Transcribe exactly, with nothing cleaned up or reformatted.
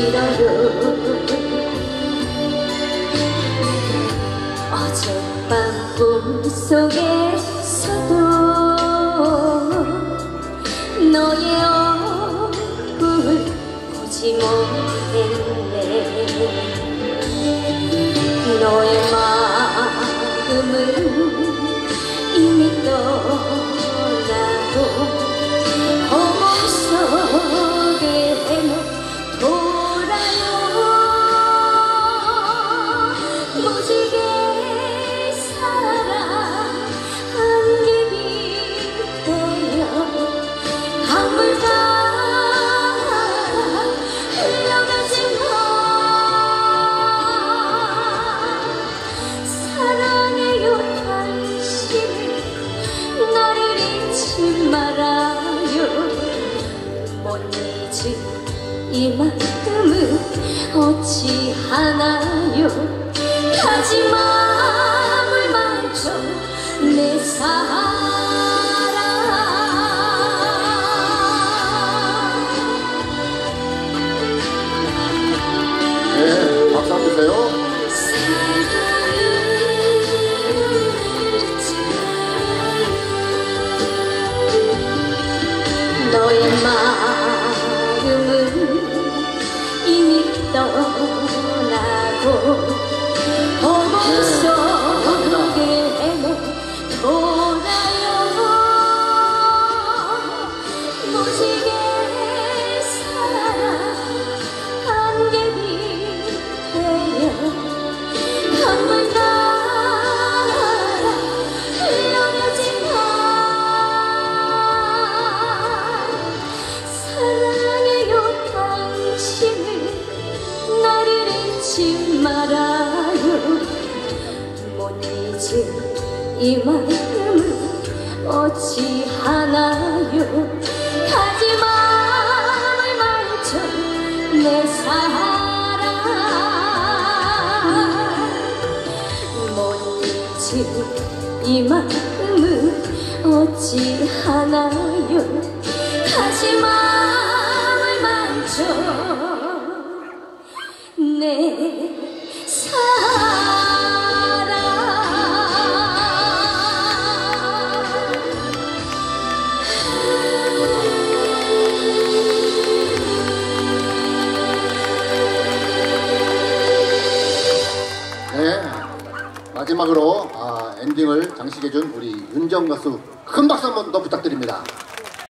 싫어요. 어젯밤 꿈속에서도 너의 얼굴 보지 못했네. 너의 마음은 이미 떠나고 꿈속에 돌아요. 무지개 사랑 안개비 되어 강물가 흘러가지만 사랑해요 당신을. 나를 잊지 말아요. 못 잊은 이 마음은 어찌하나요. 가지 마음을 만져 내 사랑. 네, 박수 한번 주세요. 너의 마음은 이미 떠나고 꿈속에 돌아요. 무지개 사랑 안개비 되어 강물 따라 흘러가지만 사랑해요 당신을. 나를 잊지 말아요. 못 잊은 이 마음은 어찌하나요. 가지 마음을 만져 내 사랑. 못 잊은 이 마음은 어찌하나요. 가지 마음을 만져 내 사랑. 네, 마지막으로 아, 엔딩을 장식해준 우리 윤정 가수 큰 박수 한번 더 부탁드립니다.